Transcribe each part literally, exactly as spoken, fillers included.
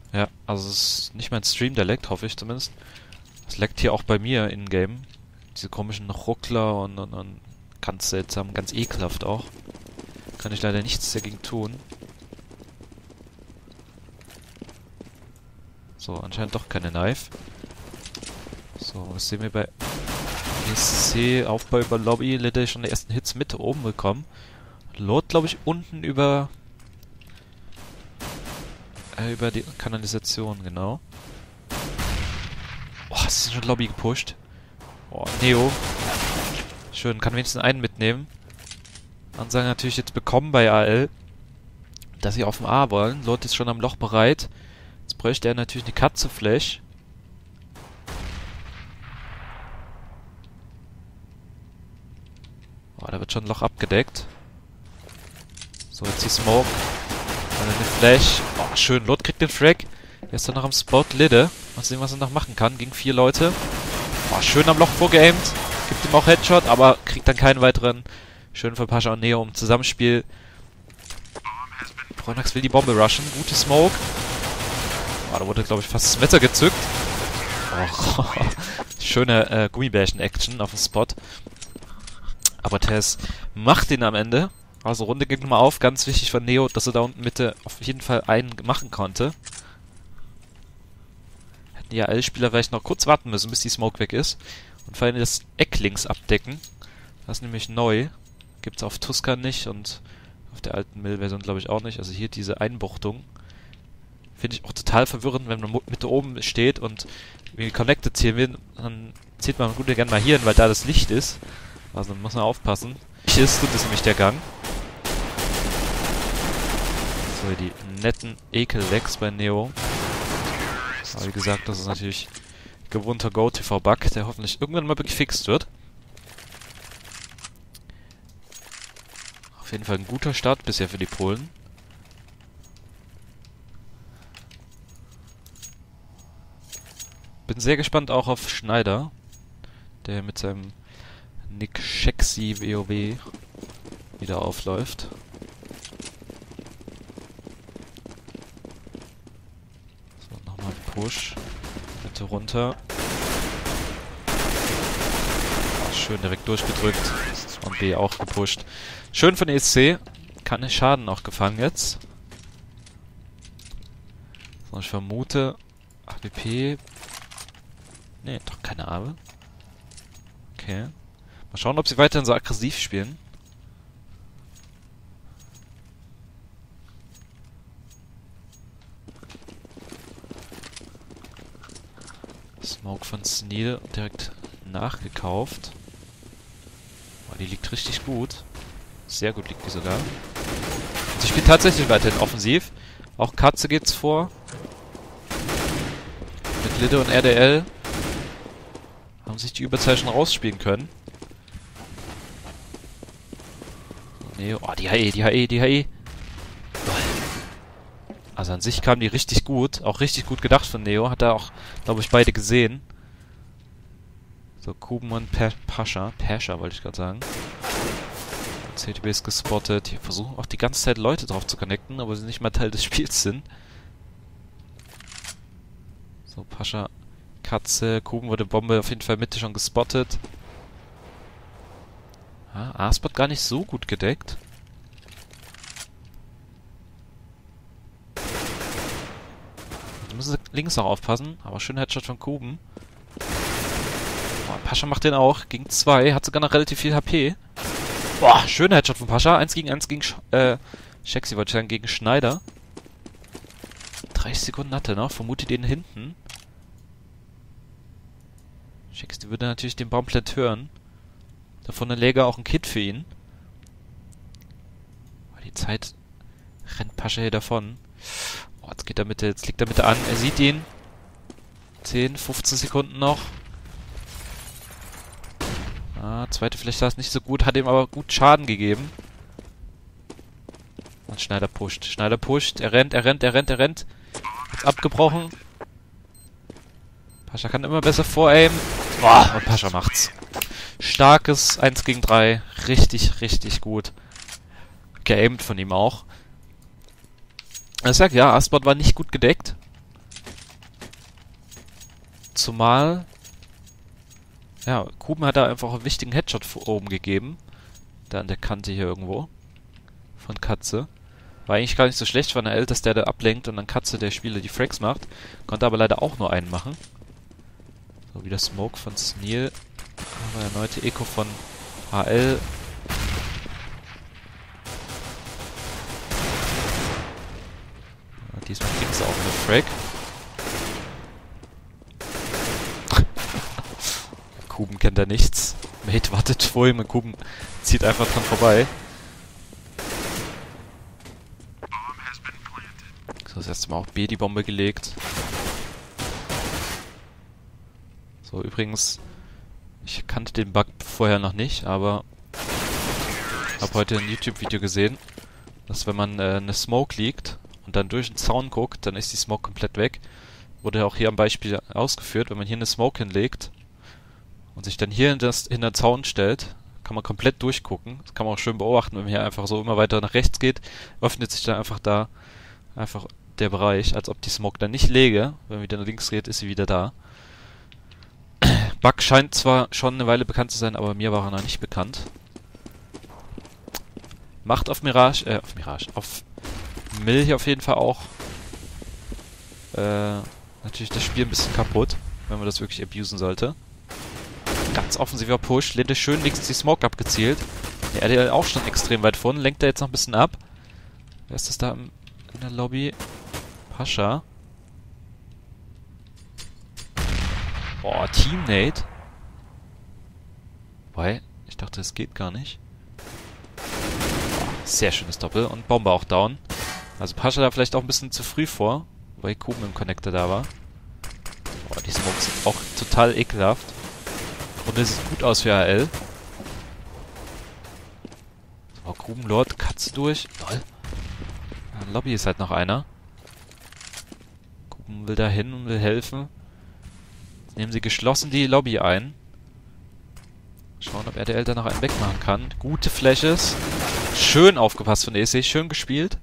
Ja, also es ist nicht mein Stream, der leckt, hoffe ich zumindest. Es leckt hier auch bei mir in-game. Diese komischen Ruckler und, und, und ganz seltsam, ganz ekelhaft auch. Kann ich leider nichts dagegen tun. So, anscheinend doch keine Knife. So, was sehen wir bei E C? Aufbau über Lobby, leider schon die ersten Hits mit oben bekommen. Lot, glaube ich, unten über äh, über die Kanalisation, genau. Oh, es ist schon Lobby gepusht. Oh, Neo. Schön, kann wenigstens einen mitnehmen. Ansagen natürlich jetzt bekommen bei A L, dass sie auf dem A wollen. Lot ist schon am Loch bereit. Jetzt bräuchte er natürlich eine Katze-Flash. Oh, da wird schon ein Loch abgedeckt. So, jetzt die Smoke. Dann eine Flash. Oh, schön. Lot kriegt den Frag. Er ist dann noch am Spot. Lidde. Mal sehen, was er noch machen kann. Gegen vier Leute. Oh, schön am Loch vorgeaimt. Gibt ihm auch Headshot, aber kriegt dann keinen weiteren. Schön für Pascha und Neo im Zusammenspiel. Bräunax will die Bombe rushen. Gute Smoke. Oh, da wurde, glaube ich, fast das Messer gezückt. Oh, schöne äh, Gummibärchen-Action auf dem Spot. Aber Tess macht ihn am Ende. Also Runde ging nochmal auf. Ganz wichtig von Neo, dass er da unten Mitte auf jeden Fall einen machen konnte. Hätten die A L-Spieler vielleicht noch kurz warten müssen, bis die Smoke weg ist. Und vor allem das Eck links abdecken. Das ist nämlich neu. Gibt es auf Tuscan nicht und auf der alten Mill-Version glaube ich auch nicht. Also hier diese Einbuchtung. Finde ich auch total verwirrend, wenn man Mitte oben steht und irgendwie Connected zielen will. Dann zieht man gut gerne mal hier hin, weil da das Licht ist. Also muss man aufpassen. Hier ist tut es nämlich der Gang. So, die netten Ekel-Legs bei Neo. Aber wie gesagt, das ist natürlich gewohnter Go-T V-Bug, der hoffentlich irgendwann mal gefixt wird. Auf jeden Fall ein guter Start bisher für die Polen. Bin sehr gespannt auch auf Schneider, der mit seinem Nick Shexy WoW wieder aufläuft. So, nochmal Push. Mitte runter. Oh, schön direkt durchgedrückt. Und B auch gepusht. Schön von E C. Keine Schaden auch gefangen jetzt. So, ich vermute A W P. Ne, doch keine Abe. Okay. Mal schauen, ob sie weiterhin so aggressiv spielen. Smoke von Sneal direkt nachgekauft. Oh, die liegt richtig gut. Sehr gut liegt die sogar. Und sie spielt tatsächlich weiterhin offensiv. Auch Katze geht's vor. Mit Lidde und R D L haben sich die Überzahl schon rausspielen können. Nee, oh, die H E, die H E, die H E. Also an sich kamen die richtig gut. Auch richtig gut gedacht von Neo. Hat er auch, glaube ich, beide gesehen. So, Kuben und pa Pascha. Pascha wollte ich gerade sagen. C T B ist gespottet. Die versuchen auch die ganze Zeit Leute drauf zu connecten, aber sie nicht mal Teil des Spiels sind. So, Pascha, Katze. Kuben wurde Bombe auf jeden Fall Mitte schon gespottet. Ah, A-Spot gar nicht so gut gedeckt. Da müssen sie links noch aufpassen. Aber schöner Headshot von Kuben. Oh, Pascha macht den auch. Gegen zwei. Hat sogar noch relativ viel H P. Boah, schöner Headshot von Pascha. eins gegen eins gegen Sch äh, Shexy wollte ich sagen, gegen Schneider. dreißig Sekunden hat er noch. Vermute den hinten. Shexy würde natürlich den Baumplant hören. Davon der Läger auch ein Kit für ihn. Aber die Zeit rennt Pascha hier davon. Oh, jetzt geht er Mitte, jetzt liegt er Mitte an. Er sieht ihn. zehn, fünfzehn Sekunden noch. Ah, zweite vielleicht war es nicht so gut, hat ihm aber gut Schaden gegeben. Und Schneider pusht. Schneider pusht. Er rennt, er rennt, er rennt, er rennt. Jetzt abgebrochen. Pascha kann immer besser voraimen. Boah, und Pascha macht's. Starkes eins gegen drei. Richtig, richtig gut. Geaimt von ihm auch. Ich sag ja, A-Spot war nicht gut gedeckt. Zumal... Ja, Kuben hat da einfach einen wichtigen Headshot oben gegeben. Da an der Kante hier irgendwo. Von Katze. War eigentlich gar nicht so schlecht von der L, dass der da ablenkt und dann Katze der Spieler die Frags macht. Konnte aber leider auch nur einen machen. So, wieder Smoke von Sneal. Aber erneute Eco von H L. Ja, diesmal kriegt es auch eine Frag. Kuben kennt er nichts. Mate wartet vor ihm und Kuben zieht einfach dran vorbei. So, das erste Mal auch B die Bombe gelegt. So, übrigens, ich kannte den Bug vorher noch nicht, aber habe heute ein YouTube-Video gesehen, dass wenn man äh, eine Smoke liegt und dann durch den Zaun guckt, dann ist die Smoke komplett weg. Wurde auch hier am Beispiel ausgeführt, wenn man hier eine Smoke hinlegt und sich dann hier hinter, hinter den Zaun stellt, kann man komplett durchgucken. Das kann man auch schön beobachten, wenn man hier einfach so immer weiter nach rechts geht, öffnet sich dann einfach da einfach der Bereich, als ob die Smoke dann nicht läge. Wenn man wieder nach links geht, ist sie wieder da. Bug scheint zwar schon eine Weile bekannt zu sein, aber mir war er noch nicht bekannt. Macht auf Mirage, äh, auf Mirage, auf Mill hier auf jeden Fall auch äh, natürlich das Spiel ein bisschen kaputt, wenn man das wirklich abusen sollte. Ganz offensiver Push, Linde schön links die Smoke abgezielt. Der R D L auch schon extrem weit vorne, lenkt er jetzt noch ein bisschen ab. Wer ist das da im, in der Lobby? Pascha. Boah, Teammate. Wobei, ich dachte, es geht gar nicht. Sehr schönes Doppel und Bombe auch down. Also Pascha da vielleicht auch ein bisschen zu früh vor, weil Kuben im Connector da war. Boah, die Smokes sind auch total ekelhaft. Und es sieht gut aus für A L. So, Kuben Lord, Katze durch. Toll. Ja, Lobby ist halt noch einer. Kuben will da hin und will helfen. Jetzt nehmen sie geschlossen die Lobby ein. Schauen, ob R D L da noch einen wegmachen kann. Gute Flashes. Schön aufgepasst von E S C. Schön gespielt.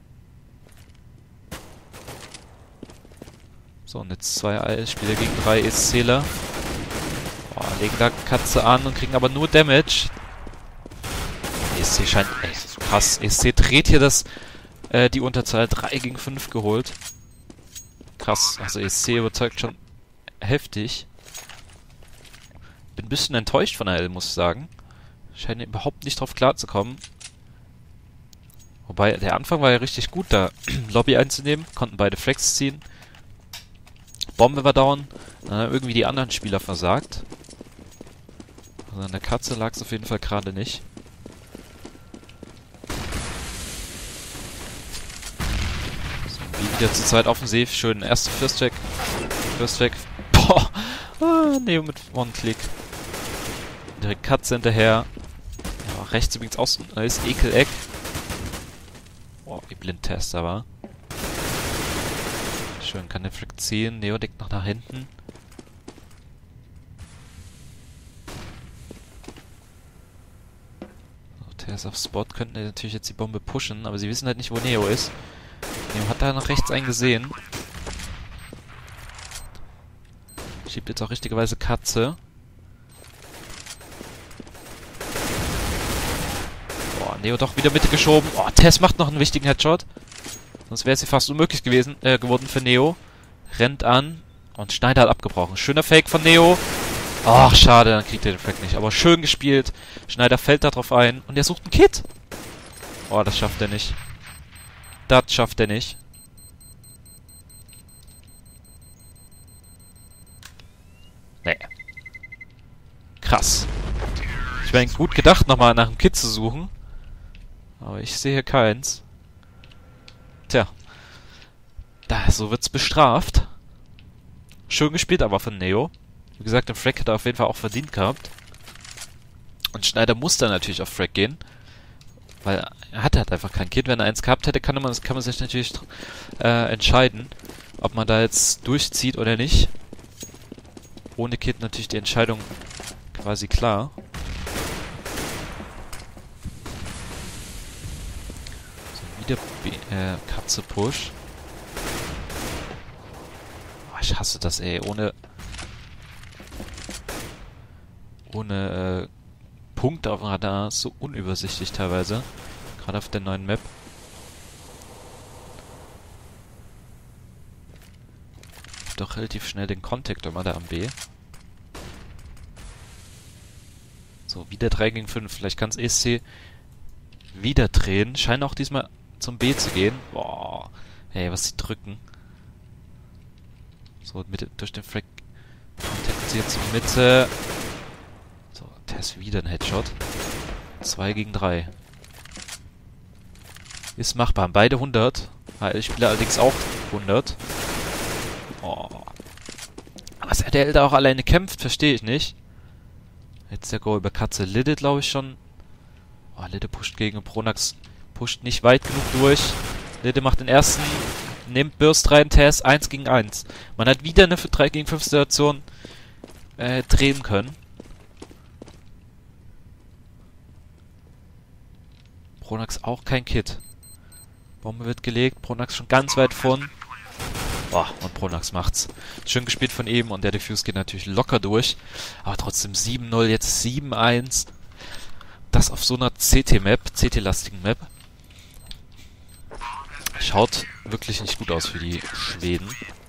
So, und jetzt zwei A L-Spieler gegen drei ESCler. Boah, legen da Katze an und kriegen aber nur Damage. E S C scheint... Ey, krass. E S C dreht hier das, äh, die Unterzahl. drei gegen fünf geholt. Krass. Also E S C überzeugt schon heftig. Bin ein bisschen enttäuscht von A L, muss ich sagen. Scheinen überhaupt nicht drauf klarzukommen. Wobei, der Anfang war ja richtig gut, da Lobby einzunehmen. Konnten beide Flex ziehen. Bombe war down. Dann haben irgendwie die anderen Spieler versagt. Also an der Katze lag es auf jeden Fall gerade nicht. So, wieder zu zweit offensiv. Schön erster First Check. First Check. Boah. Ah, Neo mit One-Click. Direkt Katze hinterher. Ja, rechts übrigens auch so ein neues Ekel-Eck. Boah, wie blind Tester war. Schön, kann der Frick ziehen. Neo deckt noch nach hinten. So, T S auf Spot könnten natürlich jetzt die Bombe pushen, aber sie wissen halt nicht, wo Neo ist. Neo hat da nach rechts einen gesehen. Schiebt jetzt auch richtigerweise Katze. Boah, Neo doch wieder Mitte geschoben. Oh, Tess macht noch einen wichtigen Headshot. Sonst wäre es hier fast unmöglich gewesen, äh, geworden für Neo. Rennt an und Schneider hat abgebrochen. Schöner Fake von Neo. Ach, schade, dann kriegt er den Fake nicht. Aber schön gespielt. Schneider fällt da drauf ein und er sucht einen Kit. Oh, das schafft er nicht. Das schafft er nicht. Nee. Krass. Ich wäre gut gedacht, nochmal nach einem Kit zu suchen. Aber ich sehe hier keins. Tja. Da, so wird's bestraft. Schön gespielt aber von Neo. Wie gesagt, den Frag hat er auf jeden Fall auch verdient gehabt. Und Schneider muss dann natürlich auf Frag gehen. Weil er hatte halt einfach kein Kit. Wenn er eins gehabt hätte, kann man, kann man sich natürlich äh, entscheiden, ob man da jetzt durchzieht oder nicht. Ohne Kit natürlich die Entscheidung quasi klar. So, wieder B äh, Katze Push. Oh, ich hasse das, ey. Ohne ohne äh, Punkte auf dem Radar. So unübersichtlich teilweise. Gerade auf der neuen Map. Doch relativ schnell den Contact immer da am B. So, wieder drei gegen fünf. Vielleicht kann es E S C wieder drehen. Scheint auch diesmal zum B zu gehen. Boah. Hey, was sie drücken. So, mit, durch den Frag. Contact sie jetzt in Mitte. So, der ist wieder ein Headshot. zwei gegen drei. Ist machbar. Beide hundert. H L-Spieler allerdings auch hundert. Oh. Was R T L da auch alleine kämpft, verstehe ich nicht. Jetzt der Go über Katze. Lidde, glaube ich, schon. Oh, Lidde pusht gegen Pronax. Pusht nicht weit genug durch. Lidde macht den ersten. Nimmt Burst rein. Tess eins gegen eins. Man hat wieder eine drei gegen fünf Situation äh, drehen können. Pronax auch kein Kit. Bombe wird gelegt. Pronax schon ganz weit vorn. Boah, und Pronax macht's. Schön gespielt von eben und der Diffuse geht natürlich locker durch. Aber trotzdem sieben null, jetzt sieben eins. Das auf so einer C T-Map, C T-lastigen Map. Schaut wirklich nicht gut aus für die Schweden.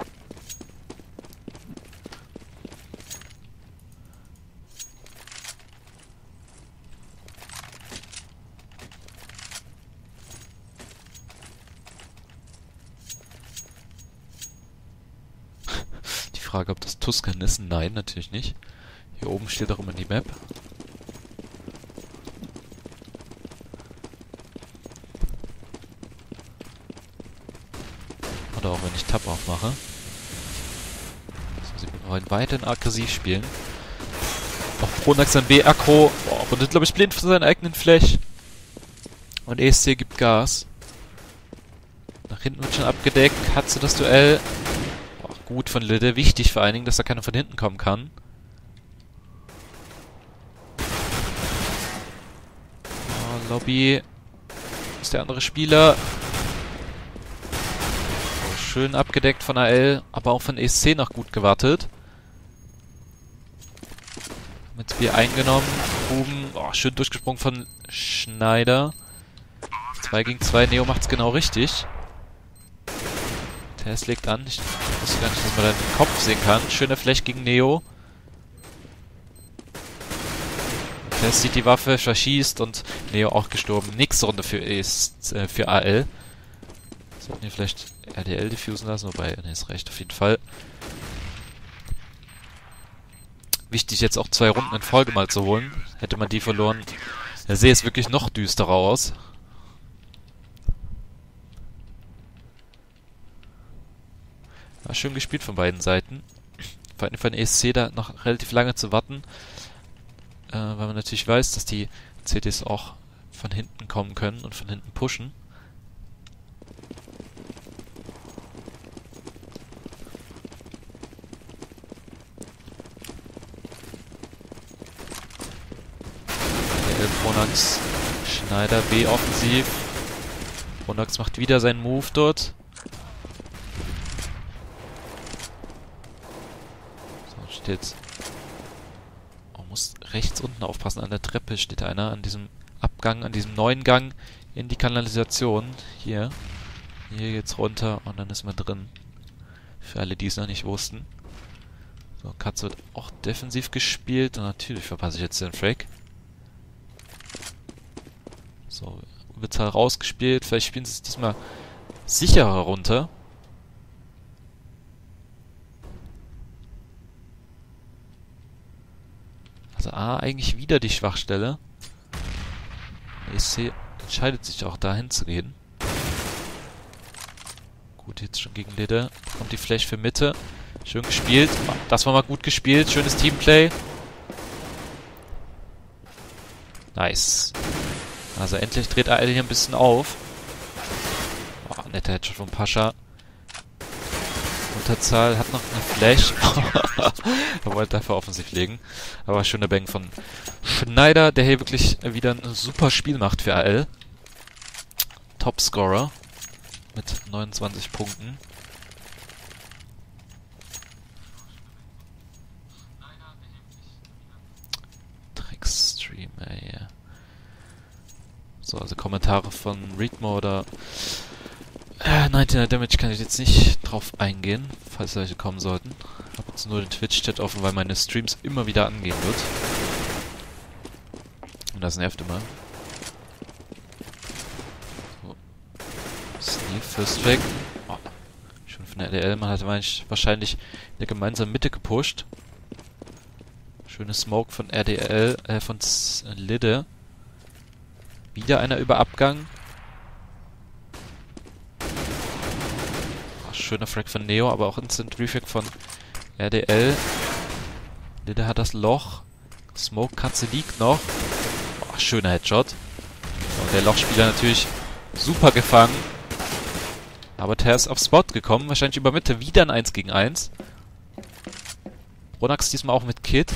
Frage, ob das Tuscan ist. Nein, natürlich nicht. Hier oben steht auch immer die Map. Oder auch wenn ich Tab aufmache. So, sie wollen weiterhin aggressiv spielen. Auch Pronax an B, Aggro. Boah, und ist, glaube ich, blind von seinen eigenen Flash. Und E S C gibt Gas. Nach hinten wird schon abgedeckt. Hat sie das Duell. Gut von Lidde. Wichtig vor allen Dingen, dass da keiner von hinten kommen kann. Oh, Lobby. Ist der andere Spieler. Oh, schön abgedeckt von A L, aber auch von E S C noch gut gewartet. Mit Bier eingenommen. Oben. Oh, schön durchgesprungen von Schneider. zwei gegen zwei. Neo macht's genau richtig. Tess legt an. Ich wusste gar nicht, dass man da den Kopf sehen kann. Schöner Flash gegen Neo. Tess sieht die Waffe, verschießt und Neo auch gestorben. Nächste Runde für, ist, äh, für A L. Sollten wir vielleicht R D L diffusen lassen, wobei, ne, ist recht auf jeden Fall. Wichtig jetzt auch zwei Runden in Folge mal zu holen. Hätte man die verloren, da sehe es wirklich noch düsterer aus. War schön gespielt von beiden Seiten. Vor allem von E S C da noch relativ lange zu warten. Äh, weil man natürlich weiß, dass die C Ts auch von hinten kommen können und von hinten pushen. Der Pronax, Schneider B offensiv. Pronax macht wieder seinen Move dort. Jetzt. Man muss rechts unten aufpassen, an der Treppe steht einer, an diesem Abgang, an diesem neuen Gang in die Kanalisation. Hier. Hier geht's runter und dann ist man drin. Für alle, die es noch nicht wussten. So, Katze wird auch defensiv gespielt und natürlich verpasse ich jetzt den Frag. So, Überzahl rausgespielt. Vielleicht spielen sie es diesmal sicherer runter. Also A, eigentlich wieder die Schwachstelle. E S C entscheidet sich auch dahin zu gehen. Gut, jetzt schon gegen Lidde. Kommt die Flash für Mitte. Schön gespielt. Das war mal gut gespielt. Schönes Teamplay. Nice. Also endlich dreht A L hier ein bisschen auf. Oh, netter Headshot von Pascha. Unterzahl hat noch eine Flash. Er wollte dafür offensiv legen. Aber schöner Bang von Schneider, der hier wirklich wieder ein super Spiel macht für A L. Topscorer mit neunundzwanzig Punkten. So, also Kommentare von Readmo oder äh, neunzehn Damage kann ich jetzt nicht drauf eingehen, falls welche kommen sollten. Ich habe jetzt nur den Twitch-Chat offen, weil meine Streams immer wieder angehen wird. Und das nervt immer. So. Sneak, First weg. Oh. Schon von der R D L, man hat wahrscheinlich in der gemeinsamen Mitte gepusht. Schöne Smoke von R D L, äh, von Lidde. Wieder einer über Abgang. Oh, schöner Frag von Neo, aber auch Instant Refrag von R D L. Lidde hat das Loch. Smoke Katze liegt noch. Oh, schöner Headshot. Und der Lochspieler natürlich super gefangen. Aber Ter ist auf Spot gekommen, wahrscheinlich über Mitte. Wieder ein eins gegen eins. Pronax diesmal auch mit Kit.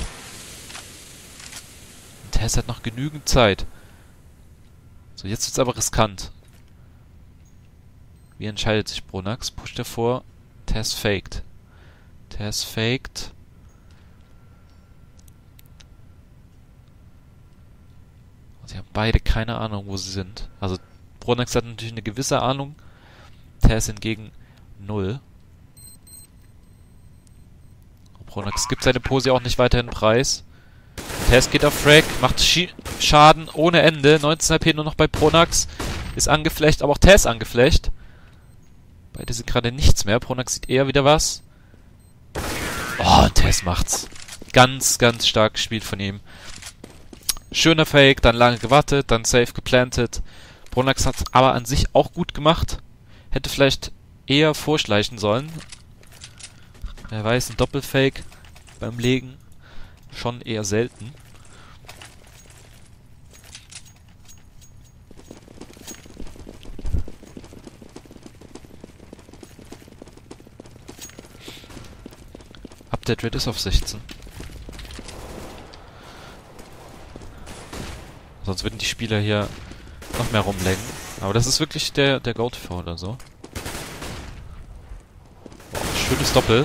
Tess hat noch genügend Zeit. So, jetzt wird's aber riskant. Wie entscheidet sich Pronax? Pusht er vor. Tess faked. Tess faked. Sie haben beide keine Ahnung, wo sie sind. Also, Pronax hat natürlich eine gewisse Ahnung. Tess hingegen null. Pronax gibt seine Pose auch nicht weiterhin preis. Tess geht auf Frag, macht Sch Schaden ohne Ende. neunzehn H P nur noch bei Pronax. Ist angeflecht, aber auch Tess angeflecht. Beide sind gerade nichts mehr. Pronax sieht eher wieder was. Oh, und Tess macht's. Ganz, ganz stark gespielt von ihm. Schöner Fake, dann lange gewartet, dann safe geplantet. Pronax hat's aber an sich auch gut gemacht. Hätte vielleicht eher vorschleichen sollen. Wer weiß, ein Doppelfake beim Legen schon eher selten. Update Rate ist auf sechzehn. Sonst würden die Spieler hier noch mehr rumlenken. Aber das ist wirklich der, der Go-T V oder so. Boah, schönes Doppel.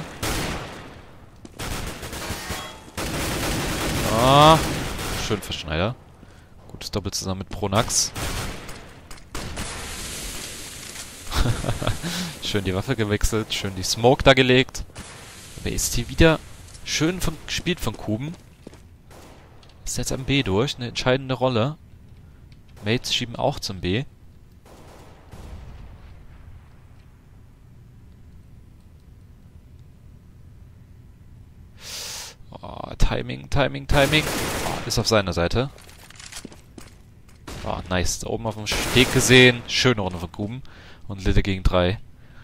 Ah, schön Verschneider. Gutes Doppel zusammen mit Pronax. Schön die Waffe gewechselt, schön die Smoke da gelegt. Aber ist hier wieder schön von, gespielt von Kuben. Ist jetzt am B durch, eine entscheidende Rolle. Mates schieben auch zum B. Oh, Timing, Timing, Timing. Oh, ist auf seiner Seite. Oh, nice. Da oben auf dem Steg gesehen. Schöne Runde von Kuben. Und Lidde gegen drei.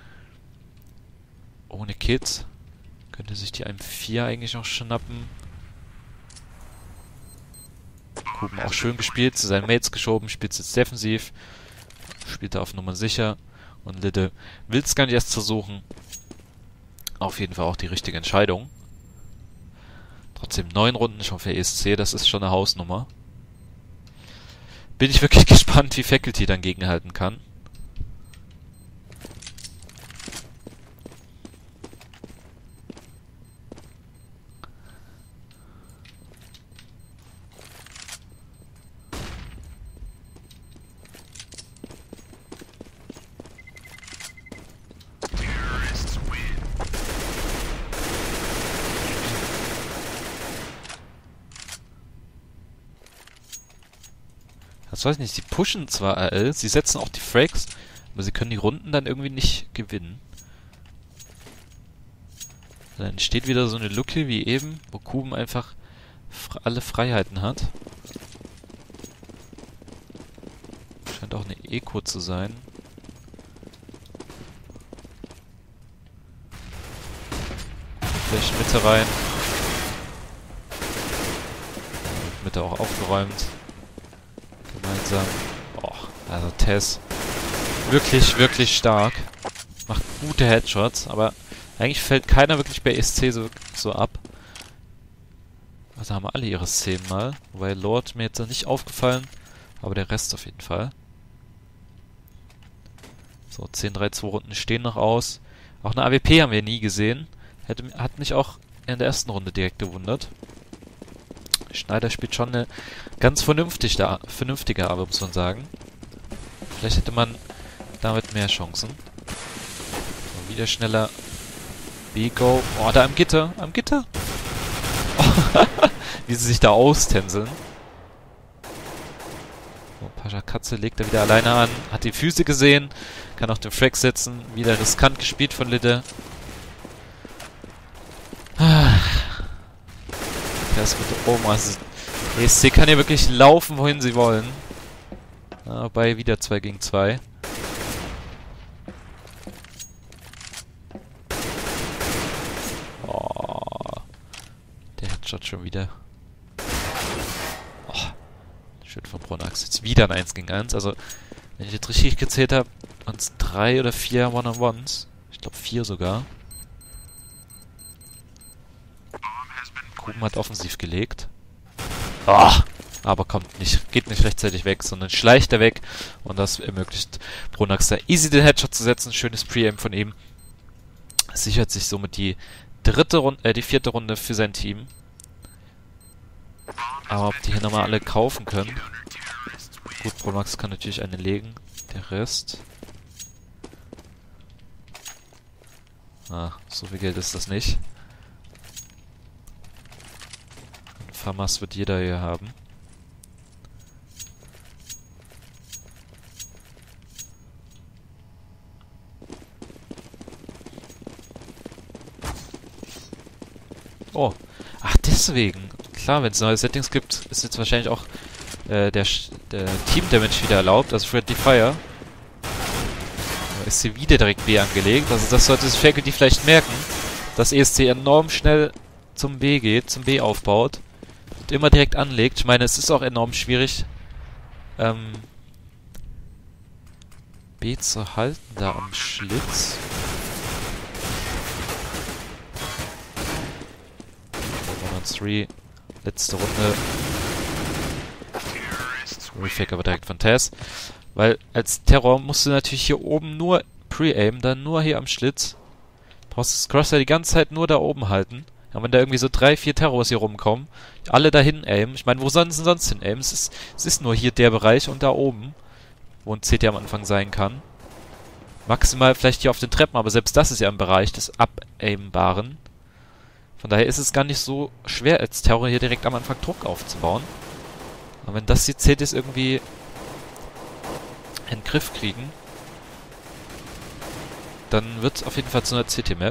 Ohne Kids. Könnte sich die M vier eigentlich noch schnappen. Kuben auch schön gespielt. Zu seinen Mates geschoben. Spielt jetzt defensiv. Spielt er auf Nummer sicher. Und Lidde will es gar nicht erst versuchen. Auf jeden Fall auch die richtige Entscheidung. Trotzdem neun Runden schon für E S C, das ist schon eine Hausnummer. Bin ich wirklich gespannt, wie Faculty dann gegenhalten kann. Das weiß ich nicht, sie pushen zwar R L, sie setzen auch die Frags, aber sie können die Runden dann irgendwie nicht gewinnen. Dann entsteht wieder so eine Lücke wie eben, wo Kuben einfach alle Freiheiten hat. Scheint auch eine Eco zu sein. Vielleicht Mitte rein. Mitte auch aufgeräumt. Gemeinsam. Oh, also Tess. Wirklich, wirklich stark. Macht gute Headshots, aber eigentlich fällt keiner wirklich bei E S C so, so ab. Also haben alle ihre Szenen mal. Wobei Lord mir jetzt nicht aufgefallen, aber der Rest auf jeden Fall. So, zehn drei zwei Runden stehen noch aus. Auch eine A W P haben wir nie gesehen. Hätte, hat mich auch in der ersten Runde direkt gewundert. Schneider spielt schon eine ganz vernünftige, vernünftige Arbeit, muss man sagen. Vielleicht hätte man damit mehr Chancen. So, wieder schneller. B-Go. Oh, da am Gitter. Am Gitter. Oh, wie sie sich da austänzeln. So, Pascha Katze legt er wieder alleine an. Hat die Füße gesehen. Kann auch den Frag setzen. Wieder riskant gespielt von Lidde. Das mit Oma. E S C kann hier wirklich laufen, wohin sie wollen. Ja, wobei wieder zwei gegen zwei. Oh, der Headshot schon wieder. Oh, schön von Pronax. Jetzt wieder ein eins gegen eins. Also, wenn ich jetzt richtig gezählt habe, waren es drei oder vier One-on-Ones. Ich glaube vier sogar. Kuben hat offensiv gelegt. Oh, aber kommt nicht, geht nicht rechtzeitig weg, sondern schleicht er weg. Und das ermöglicht Pronax da easy den Headshot zu setzen. Schönes Pre-Aim von ihm. Sichert sich somit die dritte Runde, äh, die vierte Runde für sein Team. Aber ob die hier nochmal alle kaufen können. Gut, Pronax kann natürlich eine legen. Der Rest. Ah, so viel Geld ist das nicht. Famas wird jeder hier haben. Oh. Ach, deswegen. Klar, wenn es neue Settings gibt, ist jetzt wahrscheinlich auch äh, der, der Team-Damage wieder erlaubt. Also Friendly Fire. Da ist sie wieder direkt B angelegt. Also das sollte sich Faculty vielleicht merken, dass E S C enorm schnell zum B geht, zum B aufbaut. Immer direkt anlegt. Ich meine, es ist auch enorm schwierig, ähm, B zu halten, da am Schlitz. drei, letzte Runde. Refake aber direkt von Taz. Weil als Terror musst du natürlich hier oben nur Pre-Aim, dann nur hier am Schlitz. Brauchst das Crosshair die ganze Zeit nur da oben halten. Ja, wenn da irgendwie so drei, vier Terrors hier rumkommen, alle dahin aimen. Ich meine, wo sollen sie sonst hin aimen? Es ist, es ist nur hier der Bereich und da oben, wo ein C T am Anfang sein kann. Maximal vielleicht hier auf den Treppen, aber selbst das ist ja im Bereich des Abaimbaren. Von daher ist es gar nicht so schwer, als Terror hier direkt am Anfang Druck aufzubauen. Aber wenn das die C Ts irgendwie in den Griff kriegen, dann wird es auf jeden Fall zu einer C T-Map.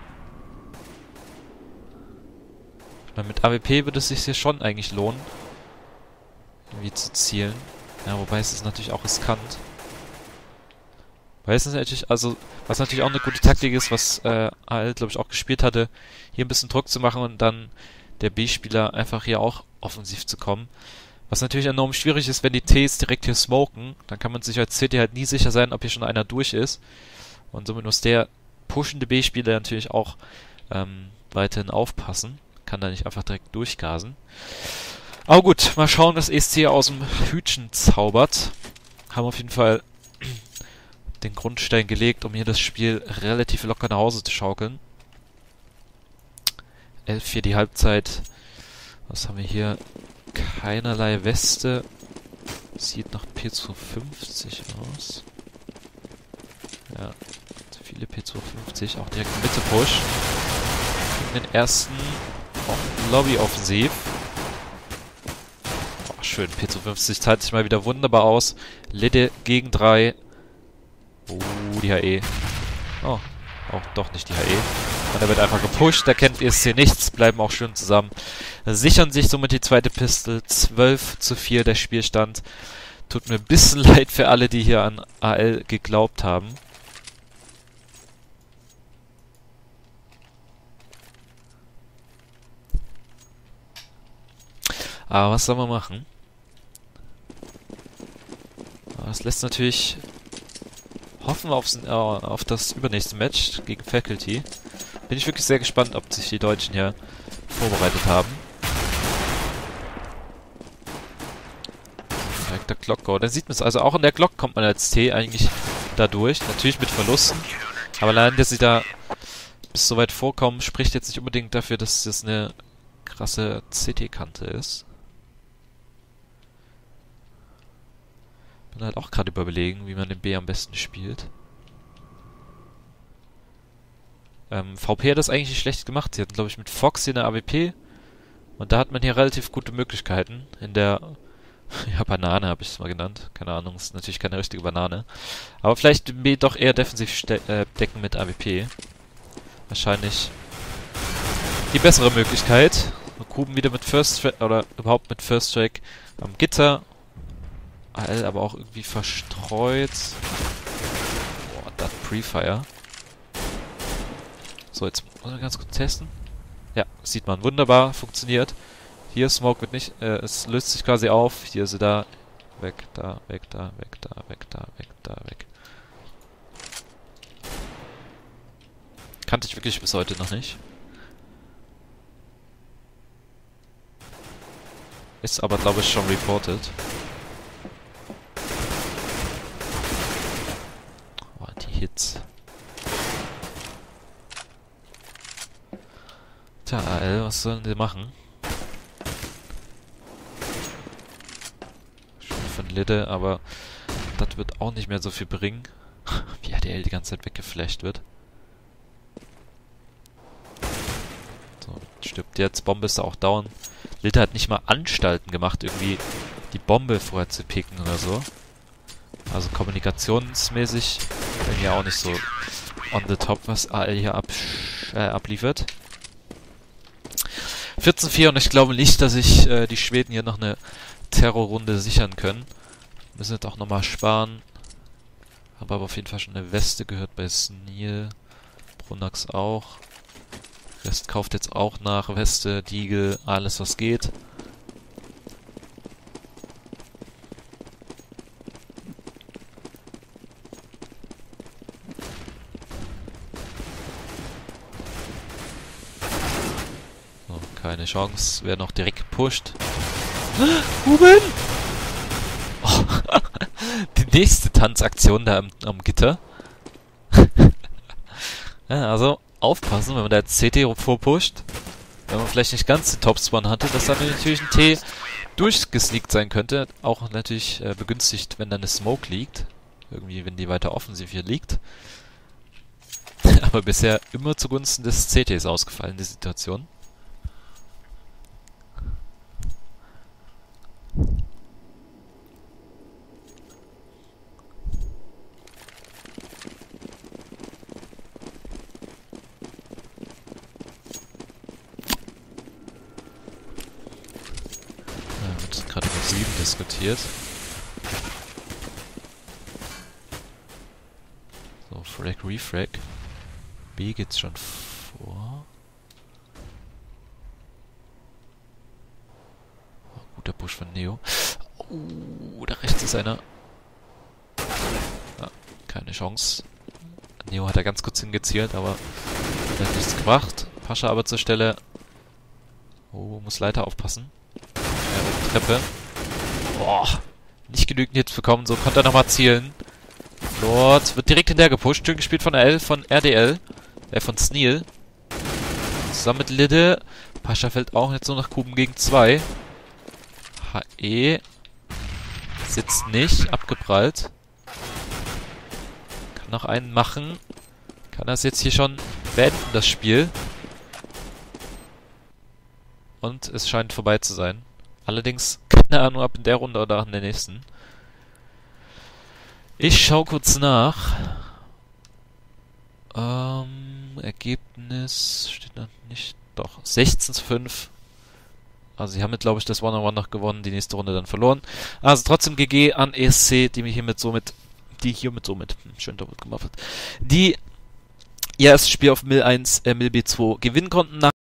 Mit A W P würde es sich hier schon eigentlich lohnen, irgendwie zu zielen. Ja, wobei es ist natürlich auch riskant. Weil es ist natürlich, also, was natürlich auch eine gute Taktik ist, was äh, A L, glaube ich, auch gespielt hatte, hier ein bisschen Druck zu machen und dann der B-Spieler einfach hier auch offensiv zu kommen. Was natürlich enorm schwierig ist, wenn die Ts direkt hier smoken, dann kann man sich als C T halt nie sicher sein, ob hier schon einer durch ist. Und somit muss der pushende B-Spieler natürlich auch ähm, weiterhin aufpassen. Kann da nicht einfach direkt durchgasen. Aber gut, mal schauen, was E S C aus dem Hütchen zaubert. Haben auf jeden Fall den Grundstein gelegt, um hier das Spiel relativ locker nach Hause zu schaukeln. elf vier die Halbzeit. Was haben wir hier? Keinerlei Weste. Sieht nach P zweihundertfünfzig aus. Ja, viele P zweihundertfünfzig. Auch direkt Mitte Push. Den ersten Lobby-Offensiv. Oh, schön. P zweihundertfünfzig zahlt sich mal wieder wunderbar aus. Lidde gegen drei. Oh, die H E. Oh, auch doch nicht die H E. Und er wird einfach gepusht. Da kennt E S C nichts. Bleiben auch schön zusammen. Sichern sich somit die zweite Pistole. zwölf zu vier der Spielstand. Tut mir ein bisschen leid für alle, die hier an A L geglaubt haben. Aber was soll man machen? Das lässt natürlich hoffen wir aufs, äh, auf das übernächste Match gegen Faculty. Bin ich wirklich sehr gespannt, ob sich die Deutschen hier vorbereitet haben. Direkter Glock-Go. Dann sieht man es. Also auch in der Glock kommt man als T eigentlich da durch. Natürlich mit Verlusten. Aber allein, dass sie da bis so weit vorkommen, spricht jetzt nicht unbedingt dafür, dass das eine krasse C T-Kante ist. Bin halt auch gerade überlegen, wie man den B am besten spielt. Ähm, V P hat das eigentlich nicht schlecht gemacht. Sie hatten, glaube ich, mit Fox hier eine A W P. Und da hat man hier relativ gute Möglichkeiten. In der ja, Banane habe ich es mal genannt. Keine Ahnung, ist natürlich keine richtige Banane. Aber vielleicht den B doch eher defensiv äh, decken mit A W P. Wahrscheinlich die bessere Möglichkeit. Kuben wieder mit First Strike, oder überhaupt mit First Strike am Gitter. A L aber auch irgendwie verstreut. Boah, das Pre-Fire. So, jetzt muss man ganz kurz testen. Ja, sieht man. Wunderbar, funktioniert. Hier, Smoke wird nicht, äh, es löst sich quasi auf. Hier ist sie da. Weg, da, weg, da, weg, da, weg, da, weg, da, weg. Kannte ich wirklich bis heute noch nicht. Ist aber, glaube ich, schon reported. Oh, die Hits. Tja, A L, was sollen die machen? Schön von Lidde, aber das wird auch nicht mehr so viel bringen. Wie A D L die ganze Zeit weggeflasht wird. So, stirbt jetzt. Bombe ist da auch down. Lidde hat nicht mal Anstalten gemacht, irgendwie die Bombe vorher zu picken oder so. Also kommunikationsmäßig bin ja auch nicht so on the top, was A L hier ab, äh, abliefert. vierzehn vier und ich glaube nicht, dass sich äh, die Schweden hier noch eine Terrorrunde sichern können. Müssen jetzt auch nochmal sparen. Habe aber auf jeden Fall schon eine Weste gehört bei Sneel. Brunax auch. Rest kauft jetzt auch nach. Weste, Diegel, alles was geht. So, keine Chance. Wer noch direkt gepusht. Ruben! Oh, die nächste Tanzaktion da am, am Gitter. Ja, also aufpassen, wenn man da jetzt C T vorpusht. Wenn man vielleicht nicht ganz den Topspawn hatte, dass dann natürlich ein T durchgesneakt sein könnte. Auch natürlich äh, begünstigt, wenn da eine Smoke liegt. Irgendwie, wenn die weiter offensiv hier liegt. Aber bisher immer zugunsten des C Ts ausgefallen, die Situation. Gerade mit sieben diskutiert. So, Frag, Refrag. B geht's schon vor. Oh, guter Push von Neo. Oh, da rechts ist einer. Ah, keine Chance. Neo hat da ganz kurz hingezielt, aber hat nichts gebracht. Pascha aber zur Stelle. Oh, muss Leiter aufpassen. Treppe. Boah, nicht genügend Hits bekommen, so konnte er nochmal zielen. Dort wird direkt hinterher gepusht, schön gespielt von L, von R D L, äh, von Sneel. Zusammen mit Lidde. Pascha fällt auch jetzt nur nach Kuben gegen zwei. H E sitzt nicht, abgeprallt. Kann noch einen machen. Kann das jetzt hier schon beenden, das Spiel. Und es scheint vorbei zu sein. Allerdings keine Ahnung, ob in der Runde oder in der nächsten. Ich schau kurz nach. Ähm, Ergebnis steht noch nicht. Doch, sechzehn zu fünf. Also sie haben mit, glaube ich, das One-on-One noch gewonnen, die nächste Runde dann verloren. Also trotzdem G G an E S C, die mich hiermit somit, die hiermit somit, schön doppelt gemacht hat, die ihr erstes Spiel auf Mil eins, äh, Mil B zwei gewinnen konnten. Nach